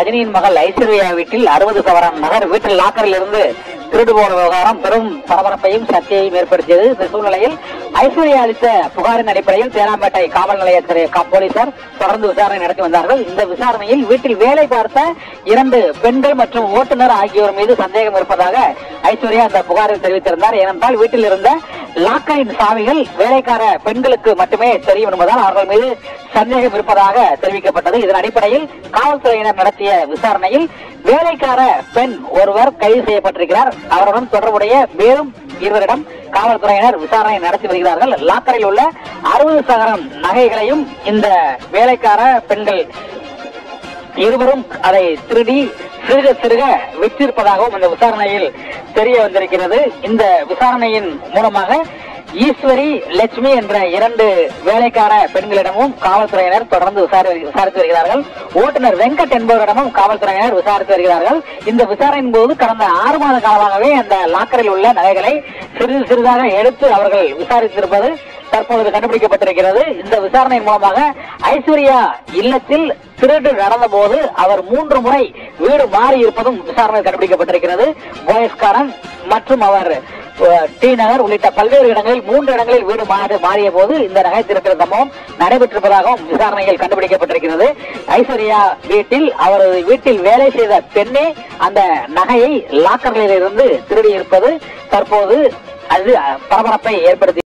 ரஜினியின் மகள் ஐஸ்வர்யா வீட்டில் 60 சவரன் நகர் வீட்டில் லாக்கரில் இருந்து திருடு போன விவகாரம் பெரும் பரபரப்பையும் சர்ச்சையையும் ஏற்படுத்தியது. இந்த சூழ்நிலையில் ஐஸ்வர்யா அளித்த புகாரின் அடிப்படையில் தேனாம்பேட்டை காவல் நிலைய போலீசார் தொடர்ந்து விசாரணை நடத்தி வந்தார்கள். இந்த விசாரணையில் வீட்டில் வேலை பார்த்த 2 பெண்கள் மற்றும் ஓட்டுநர் ஆகியோர் மீது சந்தேகம் இருப்பதாக ஐஸ்வர்யா அந்த புகாரில் தெரிவித்திருந்தார். ஏனென்றால் வீட்டில் இருந்த லாக்கரின் சாவிகள் வேலைக்கார பெண்களுக்கு மட்டுமே தெரியும் என்பதால் அவர்கள் மீது சந்தேகம் இருப்பதாக தெரிவிக்கப்பட்டது. இதன் அடிப்படையில் காவல்துறையினர் நடத்திய விசாரணையில் வேலைக்கார பெண் ஒருவர் கைது செய்யப்பட்டிருக்கிறார். அவருடன் தொடர்புடைய மேலும் 2 காவல்துறையினர் விசாரணை நடத்தி வருகிறார்கள். லாக்கரில் உள்ள 60 சவரன் நகைகளையும் இந்த வேலைக்கார பெண்கள் இருவரும் அதை திருடி சிறுக சிறுக விற்றிருப்பதாகவும் இந்த விசாரணையில் தெரிய வந்திருக்கிறது. இந்த விசாரணையின் மூலமாக ஈஸ்வரி, லட்சுமி என்ற 2 வேலைக்கார பெண்களிடமும் காவல்துறையினர் தொடர்ந்து விசாரித்து வருகிறார்கள். ஓட்டுநர் வெங்கட் என்பவரிடமும் காவல்துறையினர் விசாரித்து வருகிறார்கள். இந்த விசாரணையின் போது கடந்த 6 மாத காலமாகவே அந்த லாக்கரில் உள்ள நகைகளை சிறிது சிறிதாக எடுத்து அவர்கள் விசாரித்திருப்பது தற்பொழுது கண்டுபிடிக்கப்பட்டிருக்கிறது. இந்த விசாரணையின் மூலமாக ஐஸ்வர்யா இல்லத்தில் திருடு நடந்த போது அவர் 3 முறை வீடு மாறி இருப்பதும் விசாரணை கண்டுபிடிக்கப்பட்டிருக்கிறது. போயஸ்காரன் மற்றும் அவர் டி நகர் உள்ளிட்ட பல்வேறு இடங்களில் 3 இடங்களில் வீடு மாறிய போது இந்த நகை திருட்டு சம்பவம் நடைபெற்றிருப்பதாகவும் விசாரணையில் கண்டுபிடிக்கப்பட்டிருக்கிறது. ஐஸ்வர்யா வீட்டில் அவரது வீட்டில் வேலை செய்த பெண்ணே அந்த நகையை லாக்கர்களில் இருந்து திருடி இருப்பது தற்போது அது பரபரப்பை ஏற்படுத்தி